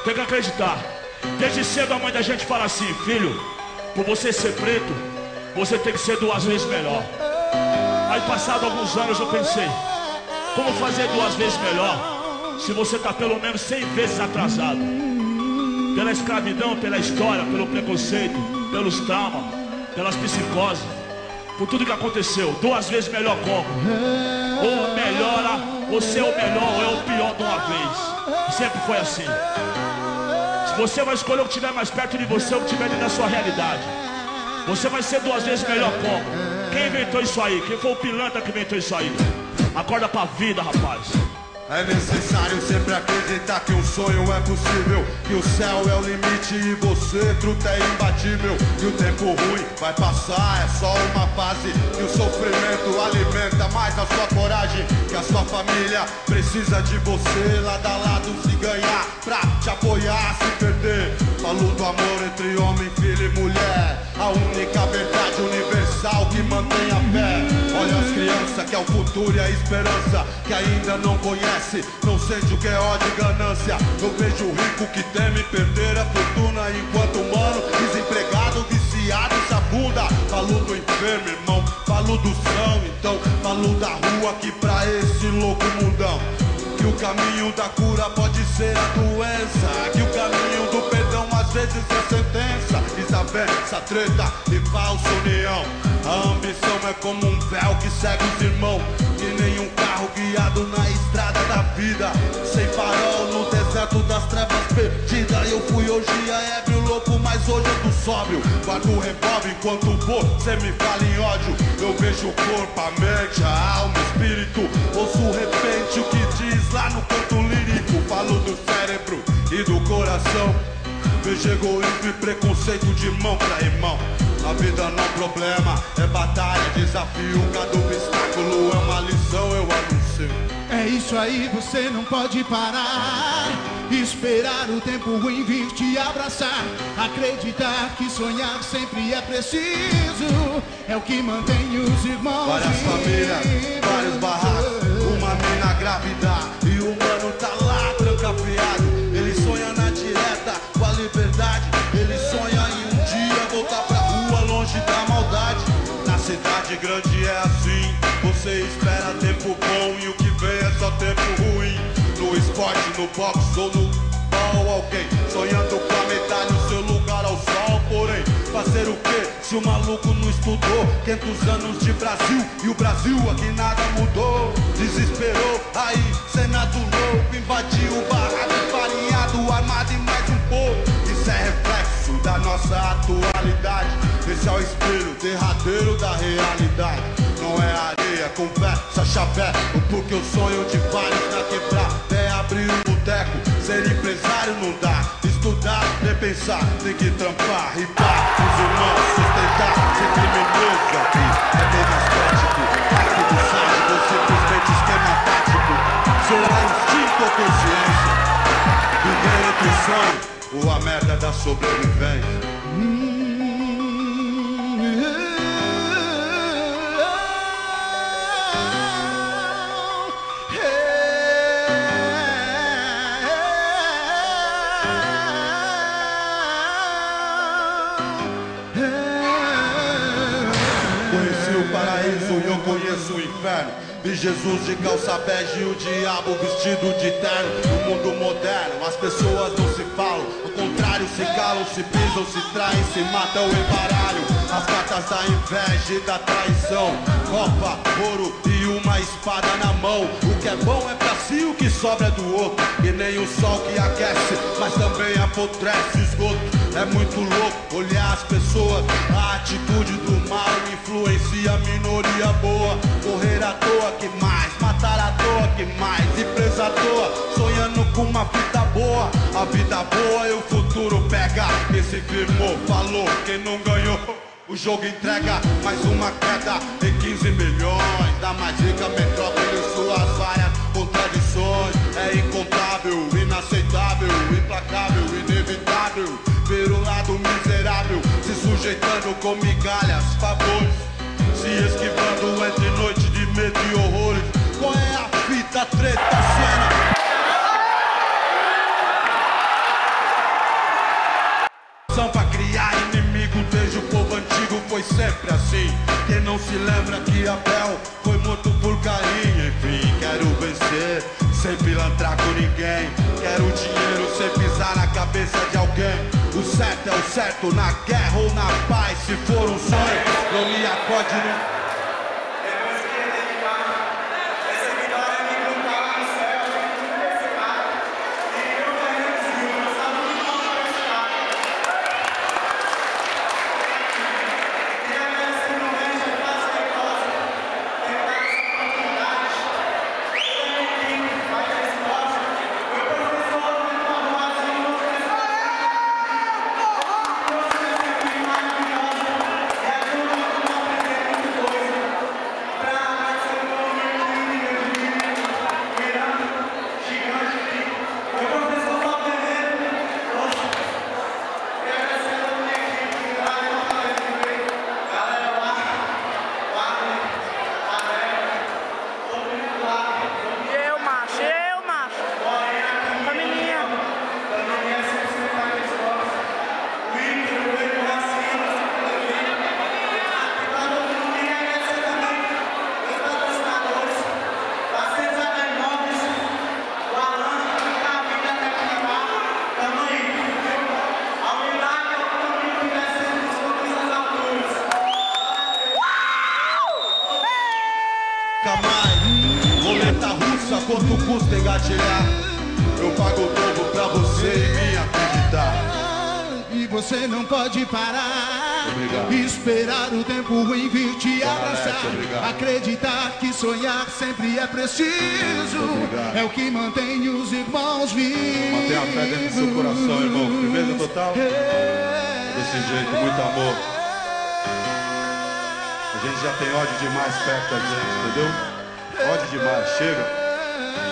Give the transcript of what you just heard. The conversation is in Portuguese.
Tem que acreditar. Desde cedo a mãe da gente fala assim: filho, por você ser preto, você tem que ser 2 vezes melhor. Aí passado alguns anos eu pensei: como fazer 2 vezes melhor se você está pelo menos 100 vezes atrasado? Pela escravidão, pela história, pelo preconceito, pelos traumas, pelas psicoses, por tudo que aconteceu. 2 vezes melhor como? Ou melhora, ou ser o melhor, ou é o pior de uma vez. Sempre foi assim. Se você vai escolher o que estiver mais perto de você, ou o que estiver dentro da sua realidade, você vai ser 2 vezes melhor como? Quem inventou isso aí? Quem foi o pilantra que inventou isso aí? Acorda pra vida, rapaz. É necessário sempre acreditar que um sonho é possível, que o céu é o limite e você, truta, é imbatível. Que o tempo ruim vai passar, é só uma fase, que o sofrimento alimenta mais a sua coragem, que a sua família precisa de você, lado a lado se ganhar, pra te apoiar, se perder. Falo do amor entre homem, filho e mulher, a única verdade universal que mantém a fé. Olha as crianças que é o futuro e a esperança, que ainda não conhece, não sente o que é ódio e ganância. Eu vejo o rico que teme perder a fortuna, enquanto o mano desempregado, viciado, se afunda. Falo do enfermo, irmão, falo do são, então falo da rua que pra esse louco mundão, que o caminho da cura pode ser a doença, que o caminho do perdão às vezes é sentença. Desavença, treta e falsa união. A ambição é como um véu que segue os irmãos, que nem um carro guiado na estrada da vida, sem farol no deserto das trevas perdida. Eu fui hoje ébrio, louco, mas hoje eu tô sóbrio. Guardo o revólver enquanto você me fala em ódio. Eu vejo o corpo, a mente, a alma, o espírito. Ouço de repente o que diz lá no canto lírico. Falo do cérebro e do coração. Vejo egoísmo e preconceito de irmão pra irmão. A vida não é problema, é batalha, desafio. Cada obstáculo é uma lição, eu anuncio. É isso aí, você não pode parar. Esperar o tempo ruim vir te abraçar. Acreditar que sonhar sempre é preciso. É o que mantém os irmãos. Várias famílias, vários barracos, uma mina grávida e o mano tá lá trancafiado. Ele sonha na direta com a liberdade. Ele sonha em um dia voltar pra rua longe da maldade. Na cidade grande é assim, você espera tempo bom e o que vem é só tempo ruim. No esporte, no boxe ou no ball, alguém sonhando com a medalha, o seu lugar ao sol. Porém, fazer o quê se o maluco não estudou? 500 anos de Brasil e o Brasil aqui nada mudou. Desesperou, aí Senado louco invadiu o barraco, farinhado, armado e mais um pouco. Isso é reflexo da nossa atualidade. Esse é o espelho derradeiro da realidade. Não é areia, conversa, chavé. Porque o sonho de vários na quebrada é abrir um boteco. Ser empresário não dá, estudar, repensar. Tem que trampar, ripar, os irmãos sustentar. Ser criminoso aqui é bem mais prático. Rápido, sádico, simplesmente esquema tático. Será instinto ou consciência? Viver entre sonho ou a merda da sobrevivência? Conheci o paraíso e eu conheço o inferno. Vi Jesus de calça bege e o diabo vestido de terno. No mundo moderno as pessoas não se falam, ao contrário se calam, se pisam, se traem, se matam em baralho. As cartas da inveja e da traição, copa, ouro e uma espada na mão. O que é bom é pra si, o que sobra é do outro. E nem o sol que aquece, mas também apodrece o esgoto. É muito louco olhar as pessoas, a atitude do mal influencia a minoria boa. Correr à toa que mais, matar à toa que mais, e presa à toa, sonhando com uma vida boa. A vida boa e o futuro pega. Quem se firmou, falou, quem não ganhou, o jogo entrega mais uma queda em 15 milhões. Da mais rica metrópole, suas várias contradições. É incontável, inaceitável, implacável, inevitável ver o lado miserável se sujeitando com migalhas, favores, se esquivando entre noite de medo e horrores. Qual é a fita, treta, cena? sempre assim. Quem não se lembra que Abel foi morto por Caim? Enfim, quero vencer, sem pilantrar com ninguém. Quero dinheiro sem pisar na cabeça de alguém. O certo é o certo, na guerra ou na paz. Se for um sonho, não me acorde nem... Roleta russa, quanto custa engatilhar? Eu pago o dobro pra você e me acreditar. E você não pode parar. Obrigado. Esperar o tempo ruim vir te abraçar. Obrigado. Acreditar que sonhar sempre é preciso. Obrigado. É o que mantém os irmãos vivos. Mantenha a fé dentro do seu coração, irmão. Firmeza total. Desse jeito, muito amor. A gente já tem ódio demais perto da gente, entendeu? Ódio demais, chega.